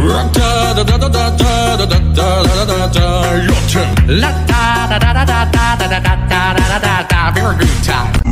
Your turn. La da da da da da da da da da da da da da. Very good time.